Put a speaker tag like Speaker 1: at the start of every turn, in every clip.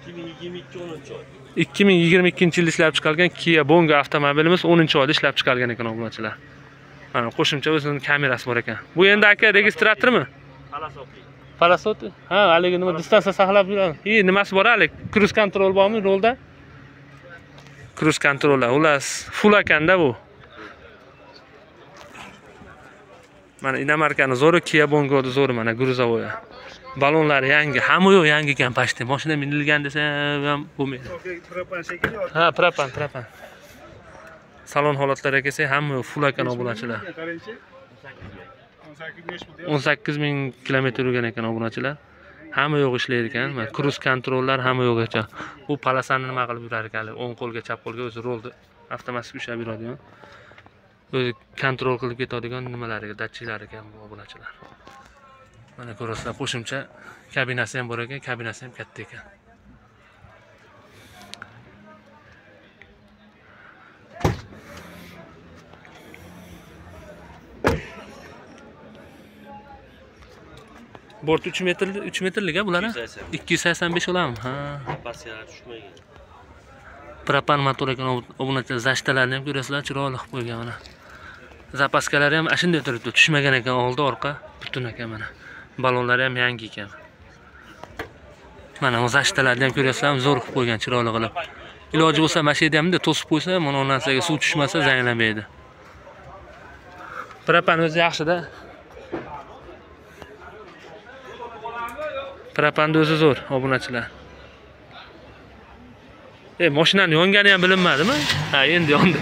Speaker 1: 2022-yilda ishlab chiqarilgan Kia Bongo avtomobilimiz 10-oyda ishlab chiqarilgan ekan obunachilar. Mana qo'shimcha o'zining kamerasi bor ekan. Bu endi aka registratormi? Parasot. Ha, haligi nima distansiya saqlab yuradi. Nimasi bor hali? Cruise control bormi rolda? Cruise control. Ular full ekanda bu. Mana inomarkani zo'ri, Kia Bongo'ni zo'ri mana gruzovoy. Balonlari yangi, hamma yo'q yangi ekan pashti. Mashina minilgan desa ham bo'lmaydi.
Speaker 2: Propan shekilli.
Speaker 1: Ha, propan. Salon holatlariga kelsak, hamma full ekan obunachilar. 18,000 kilometr yurgan ekan obunachilar. Hamma yo'q ishlaydi ekan. Mana cruise controllar hamma yo'q ekan. Bu palasani nima qilib yurar ekan? O'ng qo'lga, chap qo'lga o'zi rolni avtomatik ushlab yuradigan. O'zi kontrol qilib ketadigan nimalariga, datchiklar ekan bu obunachilar. Mana ko'rasizlar, qo'shimcha kabinasi ham bor ekan, kabinasi ham katta ekan. Bort 3 metrlik a bular? 285 olammi? Ha.
Speaker 3: Pasiyalar tushmagan.
Speaker 1: Propan motor ekan obunachilar, zashtalarni ham ko'rasizlar, chiroyli qilib qo'ygan mana. Zapaskalari ham shunday turibdi, tushmagan ekan, oldi orqa butun ekan mana. Balonlari ham yangi ekan. Mana zashtalarni ham ko'rasizlar, zo'r qilib qo'ygan, chiroyli qilib. Iloji bo'lsa mashina hamda to'sib qo'ysa, mana u narsaga suv tushmasa zanglamaydi. Propan o'zi yaxshi-da. Propanni o'zi zo'r, obunachilar. Mashinani yongani ham bilinmadimi? Ha, endi yondi.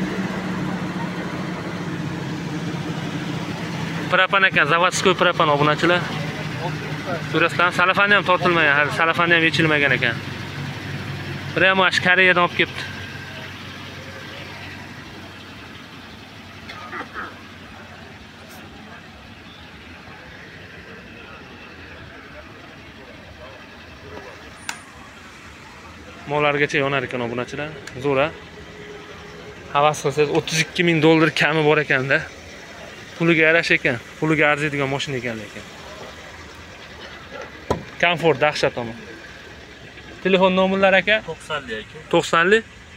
Speaker 1: Propan ekan, zavodskoy propan obunachilar. Ko'rasizlar, salafani ham tortilmagan, hali salafani ham yechilmagan ekan. Bir ham ash Koreyadan olib kelibdi. Mollargacha yonar ekan obunachilar. Zo'ra. Havas qilsangiz $32,000 kami bor ekanda. Puliga yarasha ekan. Puliga arziydigan mashina ekan lekin. Komfort dahshat ama. Telefon nomerlari aka?
Speaker 3: 90li aka.
Speaker 1: 90li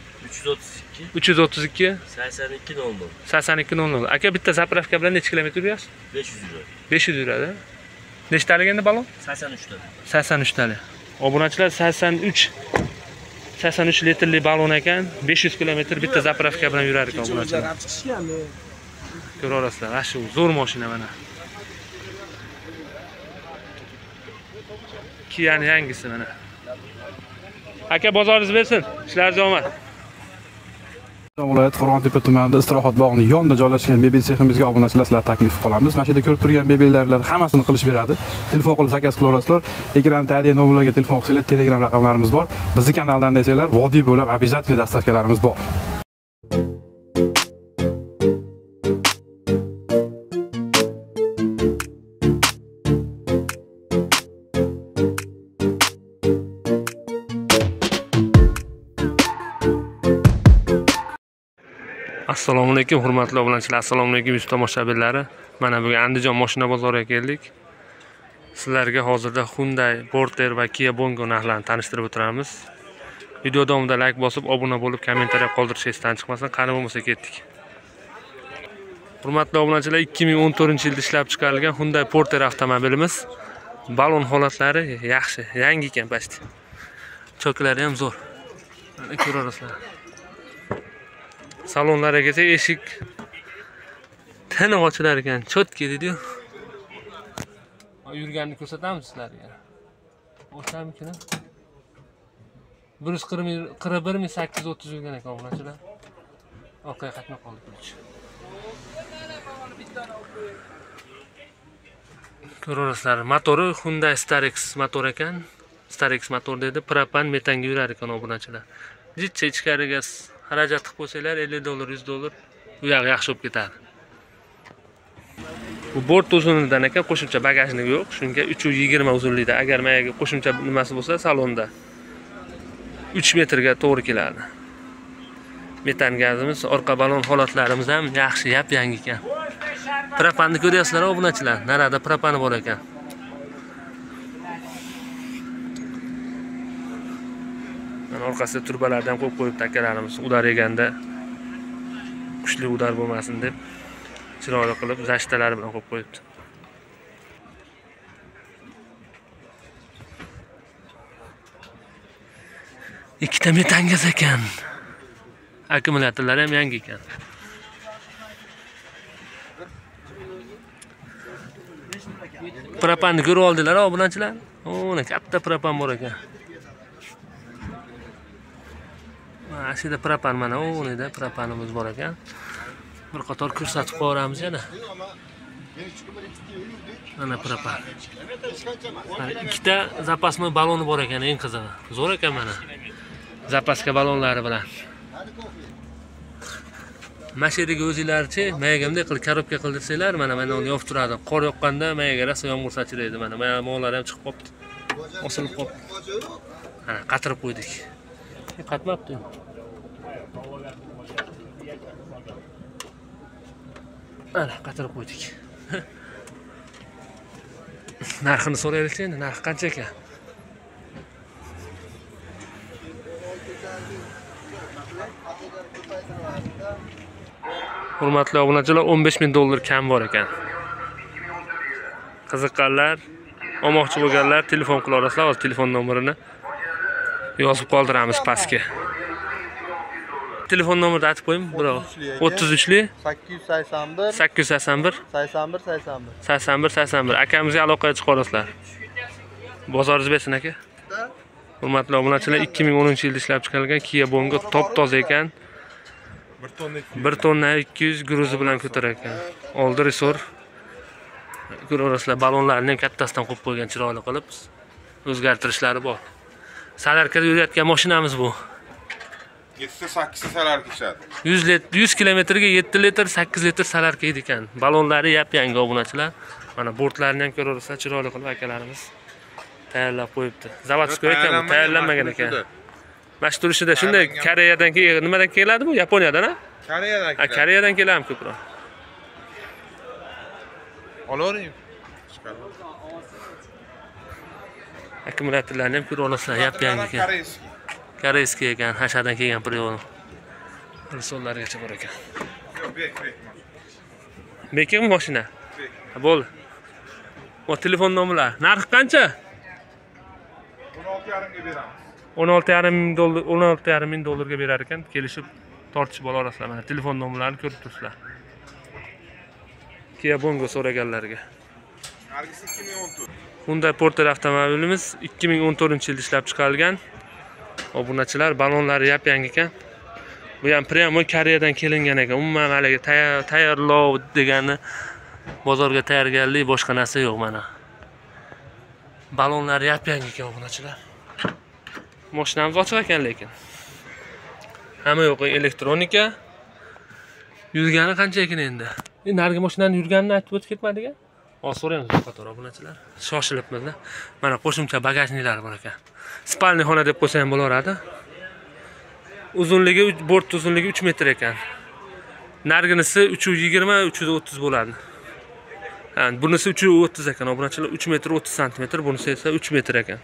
Speaker 3: 332
Speaker 1: 332
Speaker 3: 8200.
Speaker 1: 8200. Aka bitta zapravka bilan necha kilometr yurasiz?
Speaker 3: 500 yuradi.
Speaker 1: 500 yuradi. Nechtalik endi balon?
Speaker 3: 83 talik.
Speaker 1: 83 talik. Obunachilar 83 litrli balon ekan, 500 kilometr bitta zapravka bilan yurar ekan obunachilar. Ko'rasizlar, shu zo'r mashina mana. Kia'ning yangisi mana. Aka bozoringiz bersin, ishlaringiz omad.
Speaker 2: Viloyat Qo'rg'ontepa tumanida istirohat bog'ining yonida joylashgan bebel seximizga obunachilar sizlarga taklif qilamiz. Mana shu yerda ko'rib turgan bebellarlar hammasini qilish beradi. Telefon qilib zakaz qila olasizlar. Ekran tagida nomerlarga telefon qilsanglar, Telegram raqamlarimiz bor. Bizning kanaldan desanglar, vodiy bo'lib обязательно dastavkalarimiz bor.
Speaker 1: Assalomu alaykum hurmatli obunachilar, assalomu alaykum yuz tomoshabinlari. Mana bugun Andijon mashina bozoriga keldik. Sizlarga hozirda Hyundai Porter va Kia Bongo narxlarini tanishtirib o'tiramiz. Video davomida like bosib, obuna bo'lib, kommentariya qoldirishni esdan chiqmasin. Qani bo'lmasa ketdik. Hurmatli obunachilar, 2014-yilda ishlab chiqarilgan Hyundai Porter avtomobilimiz. Balon holatlari yaxshi, yangi ekan pasti. Choklari ham zo'r. Mana ko'rasizlar. Salonlarga kelsak, eshik tiniq ochilar ekan, chotki dedi-yu. Yurganini ko'rsatamiz sizlarga. O'shamikini 141.830 yurgan ekan obunachilar. Orqaga qaytmay qoldik. Ko'rasizlar, motori Hyundai Starex motor ekan. Starex motor dedi, propan metanga yurar ekan obunachilar. Jichcha ichkariga xarajat qilib qo'ysanglar $50, $100 bu yoq yaxshi bo'lib ketadi. Bu bort uzunligidan ekan, qo'shimcha bagajnik yo'q. Shunga 320 uzunlikda. Agar menga qo'shimcha nimasi bo'lsa, salonda 3 metrga to'g'ri keladi. Metan gazimiz, orqa balon holatlarimiz ham yaxshi, yap-yangi ekan. Propanni ko'ryapsizlar, obunachilar. Narada propani bor ekan. Mana orqasida turbalardan ham qo'yib qo'yibdi akalarimiz. Udar yeganda kuchli udar bo'lmasin deb chiroyli qilib zashtalari bilan qo'yib qo'yibdi. Ikkita metangiz ekan. Akkumulyatorlar ham yangi ekan. Propanni ko'rib oldilar, obunachilar. O'na katta propan bor ekan. Mana shu yerda propan mana o'nida propanimiz bor ekan. Bir qator ko'rsatib qo'yamiz yana. Mana propan. Mana ikkita zapasma baloni bor ekan, eng qizig'i. Zo'r ekan mana. Zapaska balonlari bilan. Mashinaga o'zinglarchi, mayagamda qilib korobka qildirsanglar, mana uni yopib turadi. Qor yoqqanda mayaga rosa yomg'ir sachiraydi mana. Mana mo'llar ham chiqib qopti. Osilib qopti. Mana qatirib qo'ydik. Qatmabdi. Mana qatirib qo'ydik. Narxini so'raylik endi, narx qancha ekan? Hurmatli obunachilar, $15,000 kam bor ekan. Qiziqqanlar, olmoqchi bo'lganlar telefon qila olasizlar. Hozir telefon nomerini yozib qoldiramiz pastga. Telefon nomerini aytib qo'ying, birov. 33li
Speaker 4: 881
Speaker 1: 881 81 akamizga aloqaga chiqa olasizlar. Bozoringiz bersin aka. Hurmatli obunachilar, 2010-yilda ishlab chiqarilgan Kia Bongo top-toza ekan. 1 tonna 200 gruzi bilan ko'tarar ekan. Oldi resor. Ko'rasizlar, balonlarni ham kattasidan qo'yib qo'ygan chiroyli qilib. O'zgartirishlari bor. Salarkada yurayotgan mashinamiz bu.
Speaker 5: 7-8 salarka ichadi.
Speaker 1: 100 kilometrga 7 litr, 8 litr salarka edi ekan. Balonlari yap-yangi obunachilar. Mana bortlarini ham ko'rasizlar, chiroyli qilib akalarimiz tayyorlab qo'yibdi. Zavodskoy ekan, tayyorlanmagan ekan. Mash turishida shunday Koreyadan kelgan, nimadan keladi bu? Yaponiyadan, a?
Speaker 5: Koreyadan keladi.
Speaker 1: Koreyadan keladi ko'proq.
Speaker 5: Olavering.
Speaker 1: Akkumulyatorlarni ham ko'rib olasizlar, yap-yangi ekan. Koreyskiy ekan, Hashadan kelgan priyod. Risollargacha bor ekan. Bekmi mashina? Bo'ldi. O telefon nomerlar. Narxi qancha?
Speaker 5: 16,5 ga beramiz.
Speaker 1: $16,500 berar ekan, kelishib tortishib ola olasizlar. Mana telefon nomerlarini ko'rib turibsizlar. Kia Bongo so'raganlarga.
Speaker 5: Nargis 2014.
Speaker 1: Hyundai Porter avtomobilimiz 2014-yilda ishlab chiqarilgan. Obunachilar, balonlari yap-yangi ekan. Bu ham prямо Koreyadan kelingan ekan. Umuman haliga tayyorlov degani bozorga tayyorgarlik boshqa narsa yo'q mana. Balonlari yap-yangi ekan obunachilar. Mashinamiz ochiq ekan lekin. Hamma yo'q elektronika. Yurgani qancha ekan endi? Narigi mashinani yurganini aytib o'tib ketmadiga? Hozir so'raymiz qator obunachilar. Shoshilibmiz-da. Mana qo'shimcha bagajniklar bor ekan. Spalni xona deb qo'ysa ham bo'laveradi. Uzunligi bort uzunligi 3 metr ekan. Narginisi 320 330 bo'ladi. Ha, bunisi 330 ekan obunachilar, 3 metr 30 sm, bunisi esa 3 metr ekan.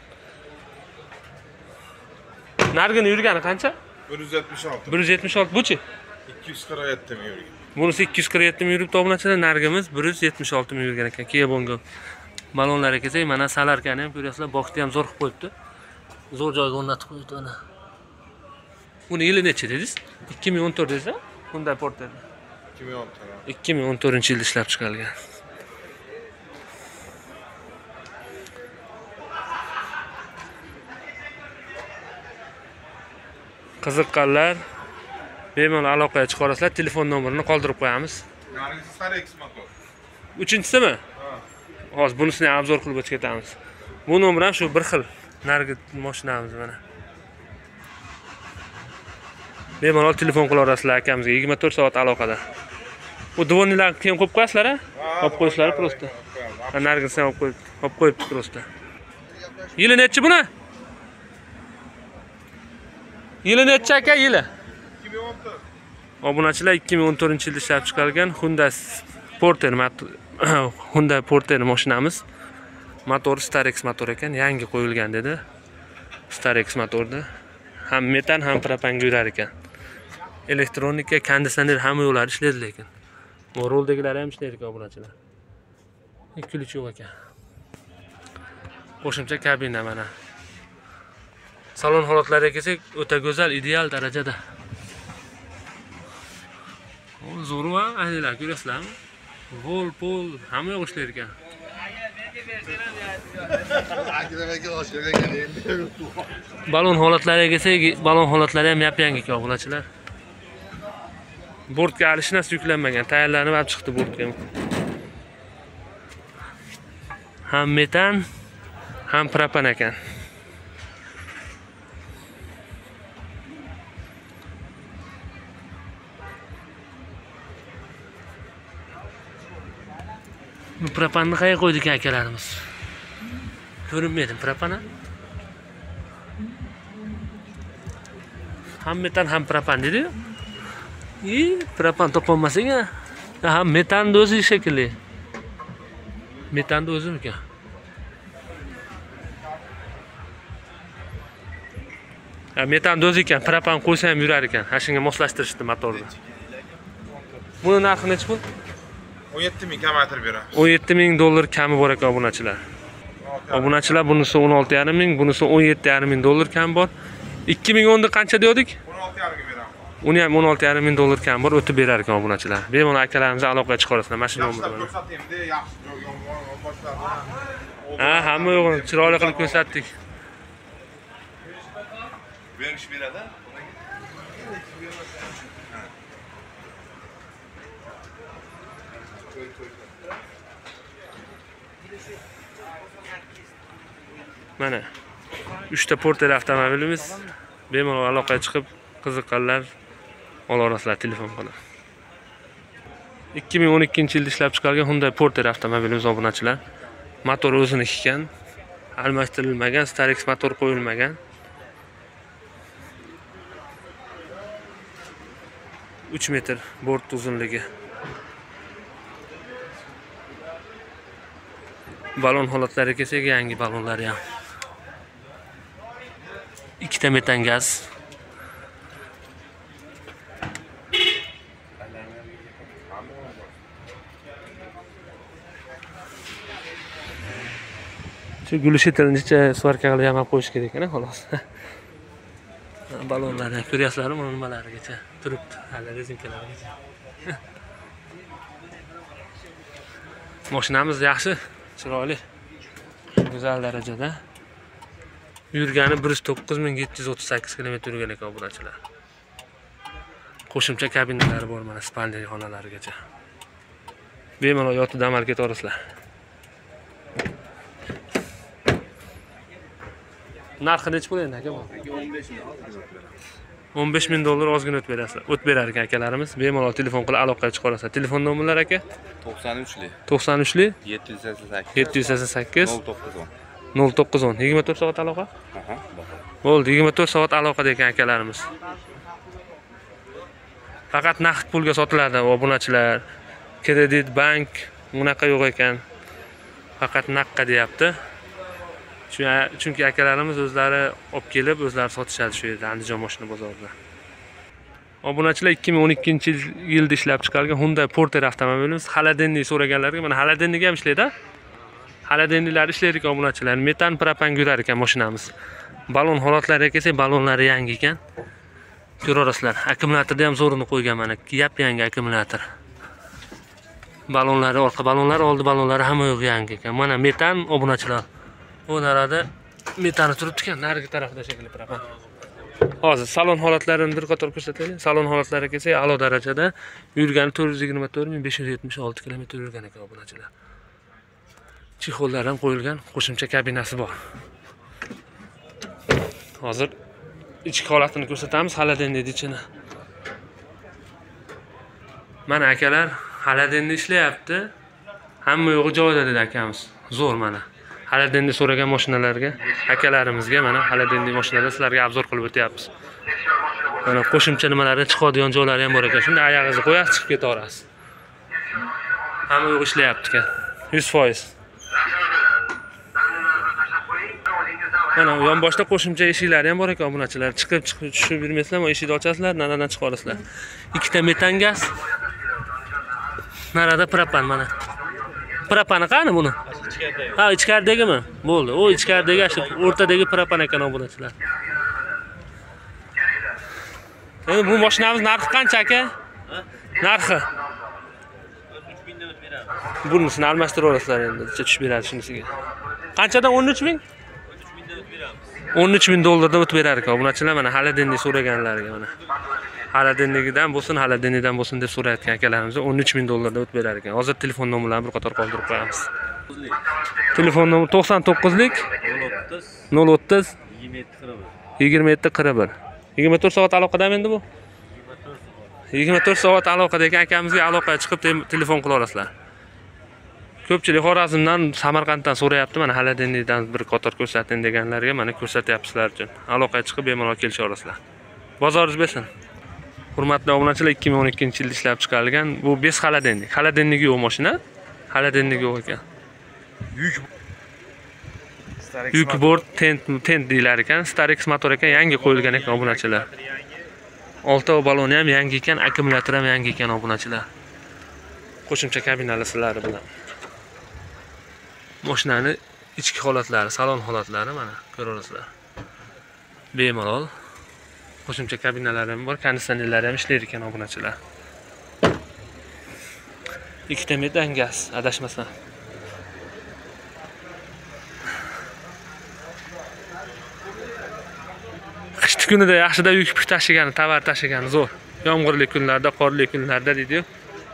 Speaker 1: Nargini yurgani qancha?
Speaker 5: 176.
Speaker 1: 176 buchi?
Speaker 5: 247 mi yurgan.
Speaker 1: Bunisi 247 ming yuribdi obunachilar, nargimiz 176 ming yurgan ekan. Kia Bongo. Balonlarga kelsak, mana salarkani ham ko'rasizlar, boqni ham zo'r qilib qo'yibdi. Zo'r joyga o'rnatib qo'yibdi mana. Buni yili necha dedingiz? 2014 dedingiz-a? Hyundai Porter.
Speaker 5: 2014.
Speaker 1: 2014-yilda ishlab chiqarilgan. Qiziqqanlar bemalol aloqaga chiqa olasizlar. Telefon nomerini qoldirib qo'yamiz.
Speaker 5: Nargis Starex motor.
Speaker 1: 3-chisimi? Hozir bunisini ham obzor qilib o'tib ketamiz. Bu nomer ham shu bir xil. Nargi mashinamiz mana. Bemalol telefon qila olasizlar akamizga 24 soat aloqada. Bu dvonilarni keyin qo'yib qo'yasizlar-a? Qo'yib qo'yasizlar prosta. Nargisini olib qo'yibdi prosta. Yili nechi buni? Yili necha aka yili?
Speaker 5: 2014.
Speaker 1: Obunachilar 2014-yilda ishlab chiqarilgan Hyundai Porter mashinamiz. Motor Starex motor ekan, yangi qo'yilgan dedi. Starex motorda. Ham metan, ham propanga yurar ekan. Elektronika, konditsioner hamma yo'llar ishlaydi lekin. Bu roldagilar ham ishlaydi ekan obunachilar. Ключ yo'q ekan. Qo'shimcha kabina mana. Salon holatlariga kelsak, o'ta go'zal, ideal darajada. O zo'rva, aylanib ko'rasizlarmi? Vol, pol, hamma yo'q ishlar ekan. Balon holatlariga kelsak, balon holatlari ham yap-yangi ekan obunachilar. Bortga alishnasi yuklanmagan, tayyorlanib olib chiqdi bortga. Ham metan, ham propan ekan. Bu propanni qayerga qo'ydi ekan akalarimiz? Ko'rinmaydi propana. Ham metan, ham propan dedi. Propan topolmasang-a. Ham metan o'zi shekilli. Metan o'zimi ekan. Metan o'zi ekan, propan qo'ysa ham yurar ekan. Ha shunga moslashtirishdi motorni. Buni narxi necha pul?
Speaker 5: 17.000 kamaytirib beramiz.
Speaker 1: $17,000 kami bor ekan obunachilar. Obunachilar bunisi 16,5 bunisi 17,5 kam bor. 2010da qancha dedik?
Speaker 5: 16,5 beramiz.
Speaker 1: Uni ham $16,5 kam bor, o'tib berar ekan obunachilar. Bemalol akalarimiz aloqaga chiqarasizlar, mashina nomeri bilan.
Speaker 5: Ko'rsataymi-da, yaxshi yomon boshlarni.
Speaker 1: Ha, hamma yo'g'ini chiroyli qilib ko'rsatdik.
Speaker 5: Berish beradi.
Speaker 1: Mana 3 ta portali avtomobilimiz. Bemalol aloqaga chiqib, qiziqqanlar olasizlar telefon bilan. 2012-yilda ishlab chiqarilgan Hyundai Porter avtomobilimiz obunachilar. Motor o'ziniki ekan, almashtirilmagan, Starex motor qo'yilmagan. 3 metr bort uzunligi. Balon holatlariga kelsak, yangi balonlar ham. 2 ta metan gaz. Shu gulishi tilincha svarka qilib ham qo'yish kerak ekan, xolos. Balonlarni ko'ryapsizlarmi, mana nimalarigacha turibdi, hali rezinkalarigacha. Mashinamiz yaxshi, chiroyli. Go'zal darajada. Yurgani 109.738 km yurgan ekan obunachilar. Qo'shimcha kabinalari bor mana spalniy xonalarigacha. Bemalol yotib amal ketaverasizlar. Narxi necha pul endi aka bu? $15,000 ozgina o'tib berasizlar. O'tib berar ekan akalarimiz. Bemalol telefon qilib aloqaga chiqarasizlar. Telefon nomerlari aka?
Speaker 3: 93li
Speaker 1: 93li
Speaker 3: 788
Speaker 1: 788
Speaker 3: 0910.
Speaker 1: 0910. 24 soat aloqa?
Speaker 3: Aha,
Speaker 1: Bo'ldi, 24 soat aloqada ekan akalarimiz. Faqat naqd pulga sotiladi obunachilar. Kredit, bank bunaqa yo'q ekan. Faqat naqdga deyapti. Chunki akalarimiz o'zlari olib kelib, o'zlari sotishadi shu yerda Andijon mashina bozorida. Obunachilar 2012-yilda ishlab chiqarilgan Hyundai Porter avtomobilimiz xaladenlik so'raganlarga mana xaladenlik ham ishlaydi. Xaladenliklar ishlaydi ekan obunachilar. Metan, propan yurar ekan mashinamiz. Balon holatlariga kelsak, balonlari yangi ekan. Ko'rasizlar. Akkumulyatorda ham zo'rini qo'ygan mana. Yap-yangi akkumulyator. Balonlari, orqa balonlari, oldi balonlari hamma yo'q yangi ekan. Mana metan obunachilar. Bu narada metani turibdi ekan, narigi tarafida shekilli propan. Hozir salon holatlarini bir qator ko'rsataylik. Salon holatlariga kelsak, a'lo darajada yurgani 424.576 km yurgan ekan obunachilar. Chexollar ham qo'yilgan, qo'shimcha kabinasi bor. Hozir ichki holatini ko'rsatamiz, xaladenlik ichini. Mana akalar, xaladenlik ishlayapti. Hamma yo'g'i joyida dedi akamiz. Zo'r mana. Xaladenlik so'ragan mashinalarga, akalarimizga mana xaladenlik mashinalar sizlarga obzor qilib o'tyapmiz. Mana qo'shimcha nimalari chiqadigan joylari ham bor ekan. Shunda oyog'ingizni qo'yasiz, chiqib ketaverasiz. Hamma yo'q ishlayapti ekan. 100%. Mana yonboshda qo'shimcha eshiklari ham bor ekan obunachilar. Chiqib tushib yurmaysizlar, eshikni ochasizlar, naradan chiqib olasizlar. Ikkita metan gaz. Narada propan mana. Propani qani buni? Ha, ichkaridagimi? Bo'ldi. O ichkaridagi shu o'rtadagi propan ekan obunachilar. Endi bu mashinamiz narxi qancha aka? Narxi?
Speaker 4: 30 mingdan o'tib beramiz.
Speaker 1: Bunisini almashtirib olasizlar endi, tushib beradi shunisiga. Qanchadan 13 ming?
Speaker 4: 13 mingdan o'tib beramiz.
Speaker 1: 13 ming dollardan o'tib berar ekan obunachilar. Mana Haladenni so'raganlarga mana. Haladennigidan bo'lsin, Haladennidan bo'lsin deb so'rayotgan akalarimiz 13 ming dollardan o'tib berar ekan. Hozir telefon nomerlarini bir qator qoldirib qo'yamiz. Telefon nomeri 99lik 030 27 41. 24 soat aloqadami endi bu? 24 soat aloqada ekan, akamizga aloqaga chiqib telefon qila olasizlar. Ko'pchilik Xorazmdan, Samarqanddan so'rayapti, mana Haladennidan bir qator ko'rsating deganlarga mana ko'rsatyapsizlar uchun. Aloqaga chiqib bemalol kelisha olasizlar. Bozoringiz bersin. Hurmatli obunachilar, 2012-yilda ishlab chiqarilgan bu 5 Haladenni. Haladenniga yo'q mashina. Haladenniga yo'q ekan. Yuk bort tent deyilar ekan, Starex motor ekan, yangi qo'yilgan ekan obunachilar. 6 baloni ham yangi ekan, akkumulyator ham yangi ekan obunachilar. Qo'shimcha kabinalari bilan. Mashinani ichki holatlari, salon holatlari mana ko'rasizlar. Bemalol. Qo'shimcha kabinalari ham bor, konditsionerlari ham ishlaydi ekan obunachilar. Ikkita metan gaz, adashmasam. Qishki kunida yaxshida yuk tashigani, tovar tashigani zo'r. Yomg'irli kunlarda, qorli kunlarda deydi-yu.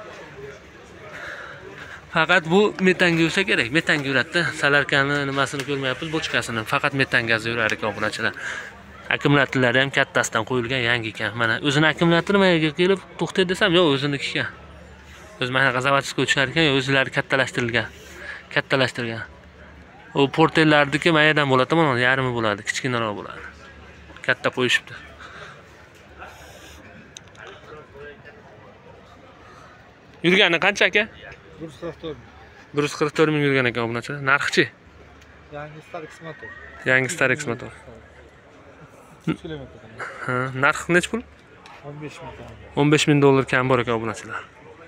Speaker 1: Faqat bu metanga yursa kerak. Metanga yuradi. Salarkani nimasini ko'rmayapmiz, bochkasini. Faqat metan gazda yurar ekan obunachilar. Akkumulyatorlari ham kattasidan qo'yilgan, yangi ekan. Mana o'zini akkumulyatori mayga kelib to'xtay desam, yo'q, o'ziniki ekan. O'z mana zavodskiy o'tishar ekan, yo'q, o'zlari kattalashtirilgan. O portellardagi mayadan bo'ladi, mana yarmi bo'ladi, kichkinaroq bo'ladi. Katta qo'yishibdi. Yurgani qancha aka? 144 ming yurgan ekan obunachilar. Narxi-chi?
Speaker 6: Yangi Starex motor.
Speaker 1: Yangi Starex motor.
Speaker 6: 3 kilometr.
Speaker 1: Ha, narxi necha pul?
Speaker 6: 15 ming.
Speaker 1: 15 ming dollar kam bor ekan obunachilar.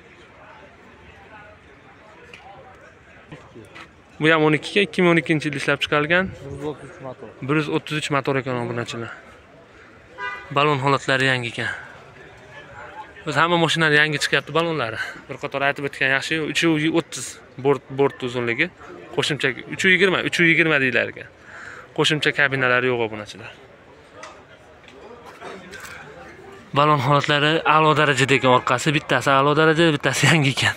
Speaker 1: Bu ham 12 ga 2012-yilda ishlab chiqarilgan
Speaker 6: 133 motor.
Speaker 1: 133 motor ekan obunachilar. Balon holatlari yangi ekan. Biz hamma mashinalar yangi chiqyapti balonlari. Bir qator aytib o'tgan yaxshi, 330 bort uzunligi, qo'shimcha 320 deylar ekan. Qo'shimcha kabinalari yo'q obunachilar. Balon holatlari a'lo darajada ekan, orqasi bittasi a'lo darajada, bittasi yangi ekan.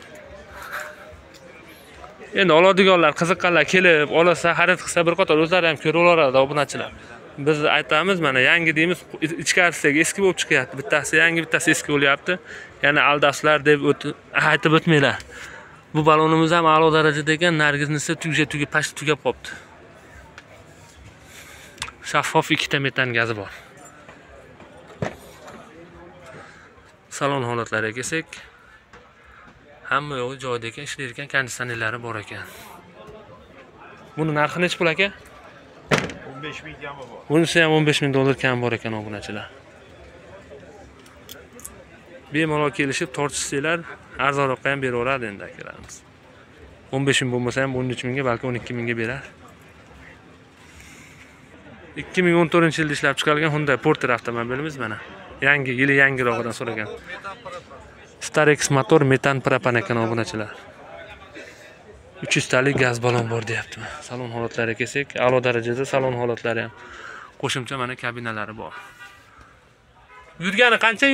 Speaker 1: Endi oladiganlar, qiziqqanlar kelib, olsa, xarid qilsa bir qator o'zlari ham ko'rib oladi obunachilar. Biz aytamiz, mana yangi deymiz, ichkarisidagi eski bo'lib chiqyapti. Bittasi yangi, bittasi eski bo'lyapti. Ya'ni aldashlar deb aytib o'tmanglar. Bu balonimiz ham a'lo darajada ekan, nargizni esa tugab qopti. Shaffof ikkita metan gazi bor. Salon holatlariga kelsak, hamma yo'g'i joyida ekan, ishlaydi ekan, konditsionerlari bor ekan. Buni narxi necha pul aka?
Speaker 5: 15 ming kami bor.
Speaker 1: Bunisi ham 15 ming dollar kam bor ekan obunachilar. Bemalol kelishib tortishsanglar, arzonroqqa ham beraveradi endi akalarimiz. 15 ming bo'lmasa ham 13 mingga, balki 12 mingga berar. 2014-yilda ishlab chiqarilgan Hyundai Porter avtomobilimiz mana. Yili yangirog'idan so'ragan. Starex motor metan propan ekan obunachilar. 300 talik gaz balon bor deyapti. Salon holatlariga kelsak, a'lo darajada salon holatlari ham. Qo'shimcha mana kabinalari bor. Yurgani qancha?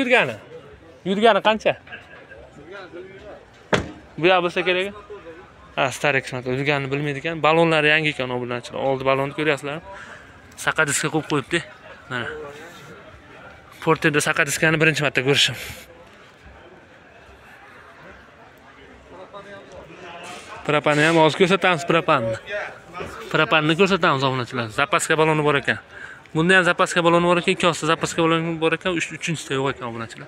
Speaker 1: Bu yoq bo'lsa kerak. Ha, Starex motor yurganini bilmaydi ekan. Balonlari yangi ekan obunachilar. Oldi balonni ko'ryapsizlar. Saqadiska qo'yib qo'yibdi. Mana. Porterda saqadiskani birinchi marta ko'rishim. Propanni ham hozir ko'rsatamiz propanni. Propanni ko'rsatamiz obunachilar. Zapaska baloni bor ekan. Bunda ham zapaska baloni bor ekan, 2 ta zapaska baloni bor ekan, 3-ta yo'q ekan obunachilar.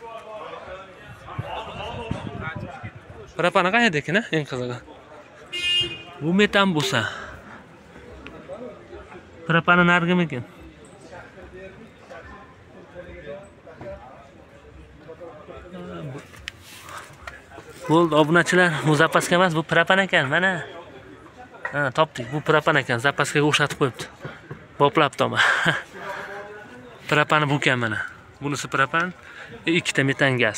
Speaker 1: Propani qayerda ekan, eng qizig'i? Bu metan bo'lsa. Propani nargimikin? Bo'ldi, obunachilar, bu zapaska emas, bu propan ekan, mana. Ha, topdik. Bu propan ekan, zapaskaga o'xshatib qo'yibdi. Boplab toma. Propani bu ekan mana. Bunisi propan, ikkita metan gaz.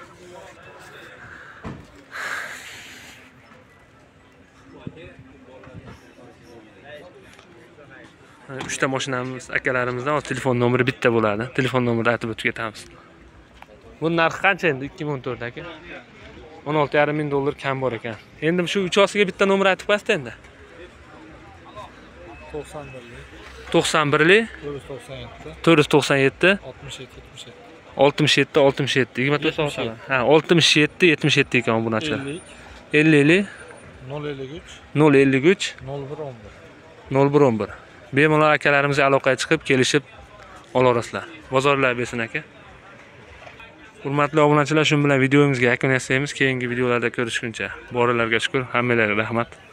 Speaker 1: Uchta mashinamiz akalarimizdan telefon nomeri bitta bo'ladi. Telefon nomerini aytib o'tib ketamiz. Bu narxi qancha endi 2014 aka? 16,5 ming dollar kam bor ekan. Endi shu 3 osiga bitta nomer aytib qo'yasiz endi. 91lik 497 67 67 24 soat qala. Ha, 67 77 ekan obunachilar. 50 053 0111. Bemalol akalarimizga aloqaga chiqib kelishib olasizlar. Bozorlar bersin aka. Hurmatli obunachilar, shu bilan videomizga yakun yasaymiz. Keyingi videolarda ko'rishguncha. Borilarga shukr, hammalarga rahmat.